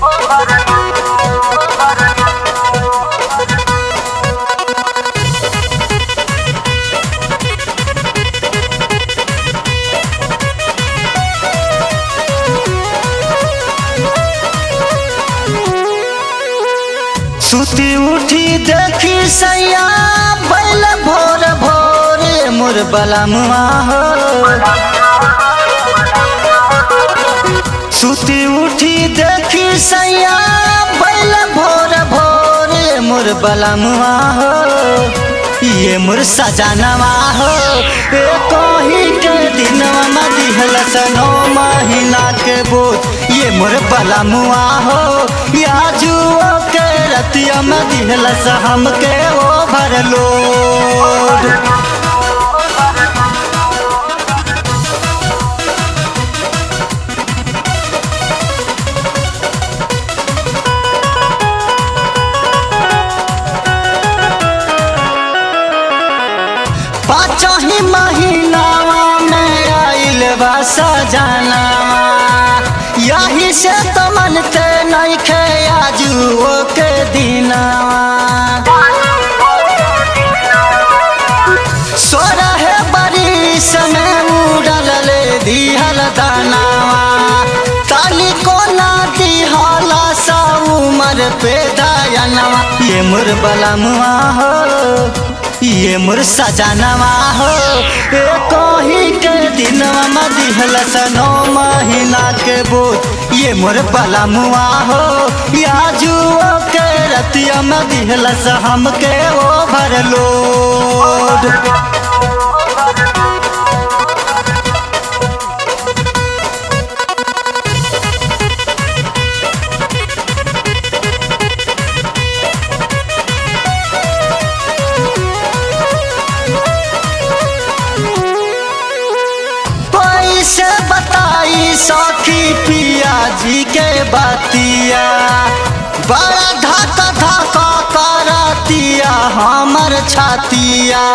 सुती उठी देखी सैया बैल भोर भोरे मोर बलमुआ हो। सुती उठी देखी सैया बैल भोर भोरे मोर बलमुआ हो। ये मोर सजनवा हो कोही के दिनवा में दिहलस 9 महीना के बोझ। ये मोर बलमुआ हो या जुओ के रतिया में दिहलस हमके ओवरलोड। पाँचही महीनावा में आइल बा सजनवा। यही से तो मनते नइखे आजुओ के दिनवा। 16 बरिस में उड़ल ले दिहल दानवा। ताली को ना दिहला सा उमर पे दयनवा। ये मोर बलमुआ हो ये मोर सजनवा हो कोही के दिनवा में दिहलस 9 महीना के बोझ। ये मोर बलमुआ हो या जुओ के रतिया में दिहलस हमके ओवरलोड। से बताई सखी पिया जी के बतिया। बड़ा धक्का धक्का करतिया हमर छातिया।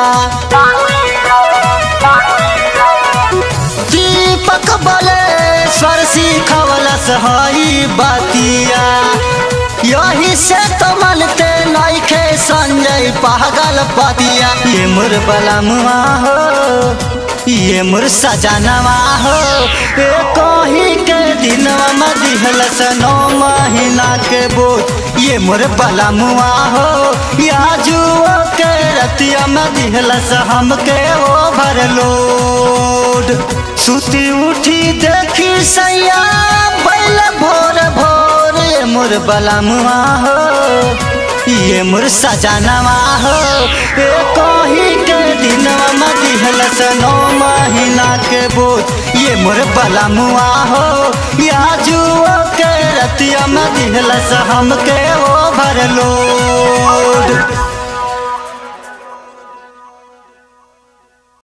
दीपक बलेश्वर सिखवलस हई बतिया। यही से तो मनते नइखे संजय पागल पतिया। ये मोर बलमुआ हो ये मोर सजनवा हो कोही के दिनवा में दिहलस 9 महीना के बोझ। ये मोर बलमुआ हो या जुओ के रतिया में दिहलस हमके ओवरलोड। सुती उठी देखी सैया बैल भोर भोरे मोर बलमुआ हो ये मोर सजनवा हो कोही के दिनवा में दिहलस 9 महीना के बोझ। ये मोर बलमुआ हो या जुओ के रतिया में दिहलस हमके ओवरलोड।